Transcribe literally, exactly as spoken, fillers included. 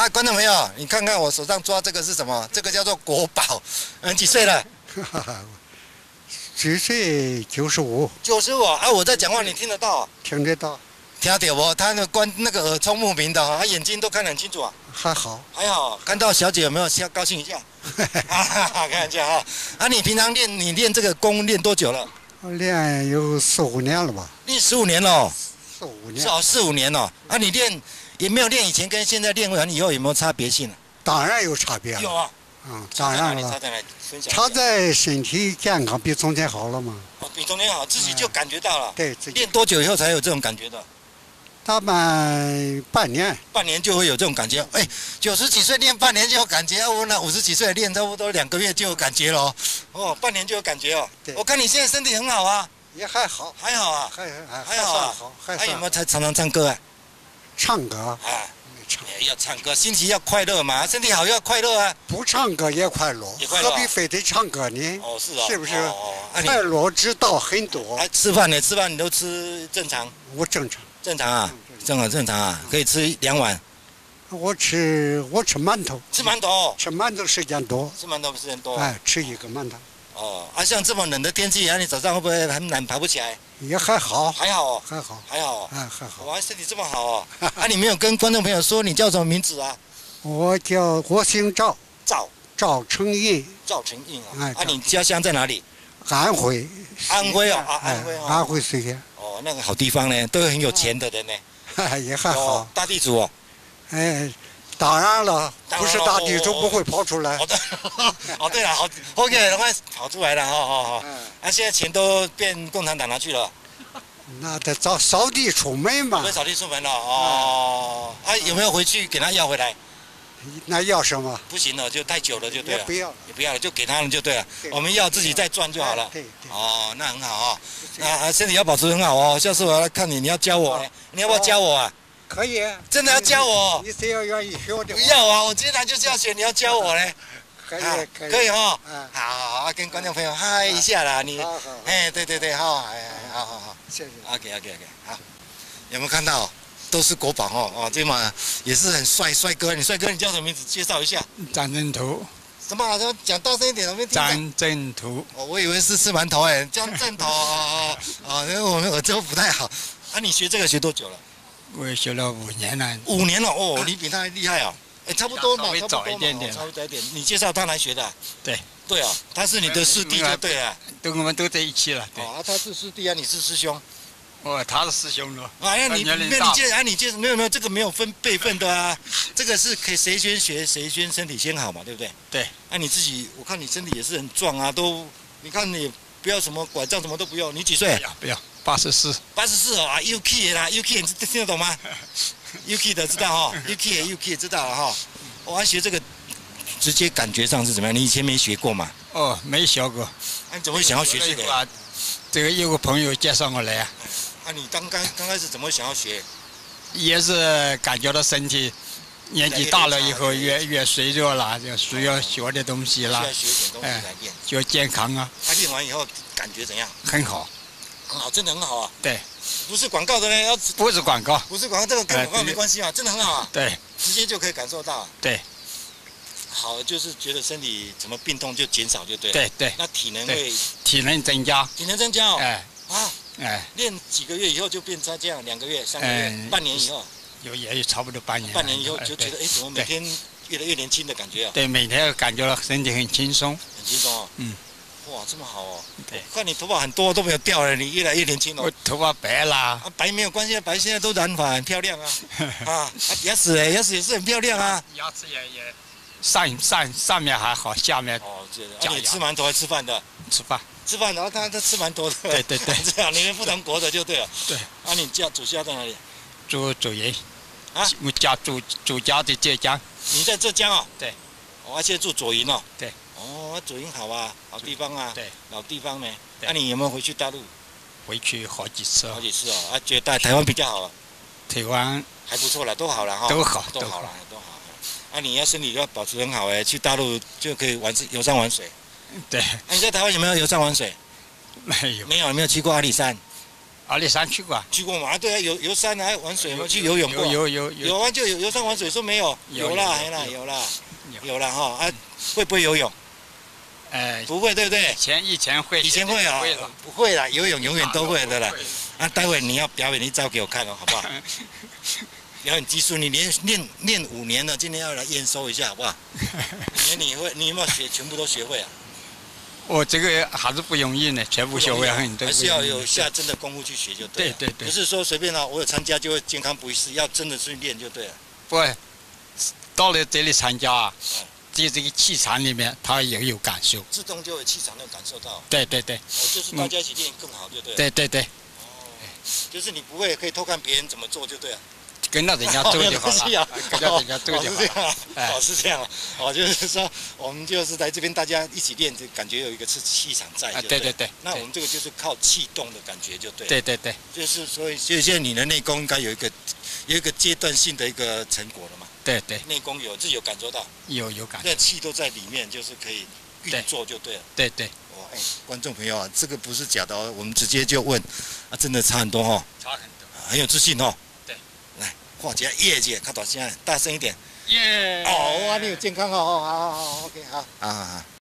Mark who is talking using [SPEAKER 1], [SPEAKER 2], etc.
[SPEAKER 1] 啊，观众朋友，你看看我手上抓这个是什么？这个叫做国宝。嗯，几岁了？
[SPEAKER 2] 几岁？九十五。
[SPEAKER 1] 九十五啊！我在讲话，你听得到？
[SPEAKER 2] 听得到。
[SPEAKER 1] 听得到不？他那关那个耳聪目明的哈，他眼睛都看得很清楚啊。
[SPEAKER 2] 还好。
[SPEAKER 1] 还好。看到小姐有没有先高兴一下？啊，看一下哈。啊，你平常练你练这个功练多久了？
[SPEAKER 2] 我练有四五年了吧。
[SPEAKER 1] 练十五年了。
[SPEAKER 2] 四五年。
[SPEAKER 1] 至少四五年了。啊，你练也没有练以前跟现在练完以后有没有差别性呢？
[SPEAKER 2] 当然有差别了。
[SPEAKER 1] 有啊。
[SPEAKER 2] 嗯，当然了。
[SPEAKER 1] 差在哪里？分享。
[SPEAKER 2] 差在身体健康比从前好了嘛。
[SPEAKER 1] 哦，比从前好，自己就感觉到了。
[SPEAKER 2] 对，自己。
[SPEAKER 1] 练多久以后才有这种感觉的？
[SPEAKER 2] 大半半年。
[SPEAKER 1] 半年就会有这种感觉。哎，九十几岁练半年就有感觉，我那五十几岁练差不多两个月就有感觉了哦。哦，半年就有感觉哦。对。我看你现在身体很好啊。
[SPEAKER 2] 也还好。
[SPEAKER 1] 还好啊。
[SPEAKER 2] 还还
[SPEAKER 1] 还好啊。
[SPEAKER 2] 还
[SPEAKER 1] 还有没有才常常唱歌啊？
[SPEAKER 2] 唱歌。
[SPEAKER 1] 哎。要唱歌，心情要快乐嘛，身体好要快乐啊。
[SPEAKER 2] 不唱歌也快乐，
[SPEAKER 1] 也快乐、啊。
[SPEAKER 2] 何必非得唱歌呢？
[SPEAKER 1] 哦，是哦。
[SPEAKER 2] 是不是？
[SPEAKER 1] 哦哦、
[SPEAKER 2] 快乐之道很多。
[SPEAKER 1] 还吃饭呢？吃饭你都吃正常？
[SPEAKER 2] 我正常。
[SPEAKER 1] 正常啊，正常正常啊，可以吃两碗。
[SPEAKER 2] 我吃我吃馒头。
[SPEAKER 1] 吃馒头。
[SPEAKER 2] 吃馒头时间多。
[SPEAKER 1] 吃馒头时间多。
[SPEAKER 2] 哎，吃一个馒头。
[SPEAKER 1] 哦，啊，像这么冷的天气，啊，你早上会不会很懒，爬不起来？
[SPEAKER 2] 也还好，
[SPEAKER 1] 还好、哦，
[SPEAKER 2] 还好，
[SPEAKER 1] 还好、哦，
[SPEAKER 2] 哎，还好。
[SPEAKER 1] 哇，身体这么好哦！啊，你没有跟观众朋友说你叫什么名字啊？
[SPEAKER 2] 我叫我姓赵，
[SPEAKER 1] 赵，
[SPEAKER 2] 赵成印。
[SPEAKER 1] 赵成印啊！
[SPEAKER 2] 哎，
[SPEAKER 1] 啊，你家乡在哪里？
[SPEAKER 2] 安徽。
[SPEAKER 1] 安徽哦，啊，安徽哦。
[SPEAKER 2] 安徽泗县。
[SPEAKER 1] 哦，那个好地方呢，都有很有钱的人呢。
[SPEAKER 2] 也还好。
[SPEAKER 1] 大地主哦。
[SPEAKER 2] 哎。当然了，不是大地主不会跑出来。
[SPEAKER 1] 哦对，哦对了，好 ，OK， 快跑出来了，好好好。啊，现在钱都变共产党拿去了。
[SPEAKER 2] 那得扫扫地出门嘛。
[SPEAKER 1] 会扫地出门了哦。啊，有没有回去给他要回来？
[SPEAKER 2] 那要什么？
[SPEAKER 1] 不行了，就太久了，就对了。
[SPEAKER 2] 也不要，
[SPEAKER 1] 也不要了，就给他们就对了。我们要自己再赚就好了。
[SPEAKER 2] 对对。
[SPEAKER 1] 哦，那很好哦。那身体要保持很好哦。下次我要来看你，你要教我，你要不要教我啊？
[SPEAKER 2] 可以，
[SPEAKER 1] 真的要教我。
[SPEAKER 2] 你只要愿意学的。
[SPEAKER 1] 不要啊，我今天就是要学，你要教我嘞。
[SPEAKER 2] 可以，可以，
[SPEAKER 1] 可以哈。好好好，跟观众朋友嗨一下啦，你。
[SPEAKER 2] 好好。
[SPEAKER 1] 哎，对对对，好，哎，好好好。
[SPEAKER 2] 谢谢。
[SPEAKER 1] OK OK OK， 好。有没有看到？都是国宝哦哦，这嘛也是很帅帅哥。你帅哥，你叫什么名字？介绍一下。
[SPEAKER 3] 张振图。
[SPEAKER 1] 什么？什么？讲大声一点，我没听到。
[SPEAKER 3] 张振图。
[SPEAKER 1] 哦，我以为是吃馒头哎，张振图哦哦，因为我们耳朵不太好。啊，你学这个学多久了？
[SPEAKER 3] 我也学了五年了。
[SPEAKER 1] 五年了哦，你比他还厉害啊！哎，差不多嘛，
[SPEAKER 3] 稍微早一点点，
[SPEAKER 1] 稍微早一点。你介绍他来学的？
[SPEAKER 3] 对。
[SPEAKER 1] 对啊，他是你的师弟就对了。
[SPEAKER 3] 都我们都在一起了。
[SPEAKER 1] 哦，他是师弟啊，你是师兄。
[SPEAKER 3] 哦，他是师兄了。
[SPEAKER 1] 哎呀，你没有你介啊，你介没有没有，这个没有分辈分的啊，这个是可以谁先学谁先身体先好嘛，对不对？
[SPEAKER 3] 对。
[SPEAKER 1] 那你自己，我看你身体也是很壮啊，都你看你不要什么拐杖什么都不用，你几岁？
[SPEAKER 3] 不要不要，八十四。
[SPEAKER 1] 八十四哦啊 ，U K 啦 ，U K 你听得懂吗？U K 的知道哈 ，U K 也 U K 知道了哈。我还学这个，直接感觉上是怎么样？你以前没学过嘛？
[SPEAKER 3] 哦，没学过。
[SPEAKER 1] 那你怎么会想要学这个？
[SPEAKER 3] 这个有个朋友介绍我来啊。
[SPEAKER 1] 啊，你刚刚刚开始怎么会想要学？
[SPEAKER 3] 也是感觉到身体年纪大了以后越越衰弱了，就需要学点东西了。
[SPEAKER 1] 需要学点东西来练。
[SPEAKER 3] 学健康啊。
[SPEAKER 1] 他练完以后感觉怎样？
[SPEAKER 3] 很好。
[SPEAKER 1] 很好，真的很好啊。
[SPEAKER 3] 对。
[SPEAKER 1] 不是广告的呢，要
[SPEAKER 3] 不是广告。
[SPEAKER 1] 不是广告，这个跟广告没关系啊，真的很好啊。
[SPEAKER 3] 对。
[SPEAKER 1] 直接就可以感受到。
[SPEAKER 3] 对。
[SPEAKER 1] 好，就是觉得身体什么病痛就减少就对了。
[SPEAKER 3] 对对。
[SPEAKER 1] 那体能会。
[SPEAKER 3] 体能增加。
[SPEAKER 1] 体能增加哦。
[SPEAKER 3] 哎。
[SPEAKER 1] 啊。
[SPEAKER 3] 哎。
[SPEAKER 1] 练几个月以后就变成这样，两个月、三个月、半年以后。
[SPEAKER 3] 有也差不多半年。
[SPEAKER 1] 半年以后就觉得，哎，怎么每天越来越年轻的感觉啊？
[SPEAKER 3] 对，每天感觉到身体很轻松。
[SPEAKER 1] 很轻松哦。
[SPEAKER 3] 嗯。
[SPEAKER 1] 哇，这么好哦！
[SPEAKER 3] 对，
[SPEAKER 1] 看你头发很多都没有掉了，你越来越年轻了。
[SPEAKER 3] 我头发白啦。
[SPEAKER 1] 啊，白没有关系，白现在都染发，很漂亮啊。啊，牙齿哎，牙齿也是很漂亮啊。
[SPEAKER 3] 牙齿也也，上上上面还好，下面。
[SPEAKER 1] 哦，这个。啊，你吃馒头还吃饭的？
[SPEAKER 3] 吃饭。
[SPEAKER 1] 吃饭，然后他他吃馒头的。
[SPEAKER 3] 对对对。
[SPEAKER 1] 这样，你们不同国的就对了。
[SPEAKER 3] 对。
[SPEAKER 1] 啊，你家主家在哪里？
[SPEAKER 3] 住主营。
[SPEAKER 1] 啊？
[SPEAKER 3] 我家住主家在浙江。
[SPEAKER 1] 你在浙江哦？
[SPEAKER 3] 对。
[SPEAKER 1] 我现在住左营哦。
[SPEAKER 3] 对。
[SPEAKER 1] 哦，左营好啊，好地方啊。
[SPEAKER 3] 对。
[SPEAKER 1] 老地方呢。那你有没有回去大陆？
[SPEAKER 3] 回去好几次哦。
[SPEAKER 1] 好几次哦，啊，觉得台湾比较好。
[SPEAKER 3] 台湾
[SPEAKER 1] 还不错了，都好了哈。
[SPEAKER 3] 都好，
[SPEAKER 1] 都好了，都好。啊，你要身体要保持很好哎，去大陆就可以玩游山玩水。
[SPEAKER 3] 对。
[SPEAKER 1] 那你在台湾有没有游山玩水？
[SPEAKER 3] 没有。
[SPEAKER 1] 没有，没有去过阿里山。
[SPEAKER 3] 阿里山去过啊？
[SPEAKER 1] 去过吗？对啊，游游山啊，玩水吗？去游泳过？
[SPEAKER 3] 有有有
[SPEAKER 1] 有啊，就有游山玩水，说没有？有啦，有啦，有啦，有啦哈啊！会不会游泳？
[SPEAKER 3] 哎，
[SPEAKER 1] 不会，对不对？
[SPEAKER 3] 以前以前会，
[SPEAKER 1] 以前会啊，
[SPEAKER 3] 会了，
[SPEAKER 1] 不会啦，游泳永远都会的啦。啊，待会你要表演一招给我看哦，好不好？表演技术，你连练练五年了，今天要来验收一下，好不好？你你会，你有没有学？全部都学会啊？
[SPEAKER 3] 我这个还是不容易呢，全部学会很多。
[SPEAKER 1] 还是要有下真的功夫去学就对了。
[SPEAKER 3] 对对对。
[SPEAKER 1] 不是说随便啊，我有参加就会健康不医师，要真的去练就对了。
[SPEAKER 3] 不，到了这里参加啊，在这个气场里面，他也有感受。
[SPEAKER 1] 自动就有气场能感受到。
[SPEAKER 3] 对对对。
[SPEAKER 1] 哦，就是大家一起练更好就对了。
[SPEAKER 3] 对对对。
[SPEAKER 1] 哦，就是你不会可以偷看别人怎么做就对了。
[SPEAKER 3] 跟着人家做就好了，跟着人家做就好了。
[SPEAKER 1] 哦，是这样，哦，就是说我们就是来这边大家一起练，就感觉有一个是气场在。
[SPEAKER 3] 对对对。
[SPEAKER 1] 那我们这个就是靠气动的感觉就对。
[SPEAKER 3] 对对对。
[SPEAKER 1] 就是所以，所以现在你的内功应该有一个有一个阶段性的一个成果了嘛。
[SPEAKER 3] 对对。
[SPEAKER 1] 内功有自己有感受到。
[SPEAKER 3] 有有感。
[SPEAKER 1] 那气都在里面，就是可以运作就对了。
[SPEAKER 3] 对对。
[SPEAKER 1] 哦，哎，观众朋友啊，这个不是假的哦，我们直接就问，啊，真的差很多哦。
[SPEAKER 3] 差很多。
[SPEAKER 1] 很有自信哦。
[SPEAKER 3] 画
[SPEAKER 1] 家叶姐，看大声，大声一点。
[SPEAKER 3] 耶！
[SPEAKER 1] 哦，哇，你有健康哦，好好好 ，OK，好，好好好。